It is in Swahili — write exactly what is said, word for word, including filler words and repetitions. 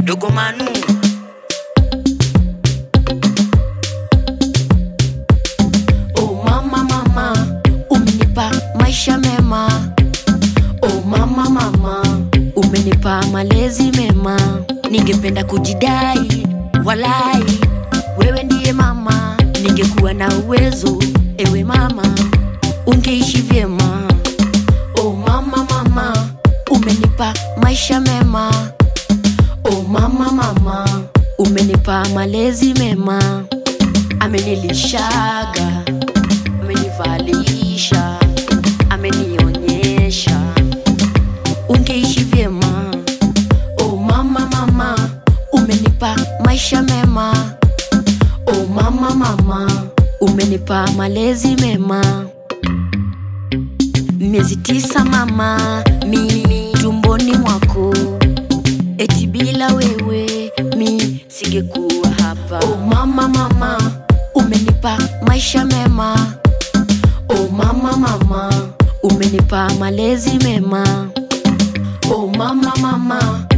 Dogo Manu. Oh mama mama, umenipa maisha mema. Oh mama mama, umenipa malezi mema. Ningependa kujidai, walai wewe ndiye mama. Ningekuwa na uwezo, ewe mama, ungeishi vyema. Oh mama mama, umenipa maisha mema. Oh mama mama, umenipa malezi mema. Amenilishaga, amenivalisha, amenionyesha ungeishi vyema. Oh mama mama, umenipa maisha mema. Oh mama mama, umenipa malezi mema. Miezi tisa mama, mimi tumboni mwako. Eti bila wewe mi singekuwa hapa. Oh mama mama, umenipa maisha mema. Oh mama mama, umenipa malezi mema. Oh mama mama,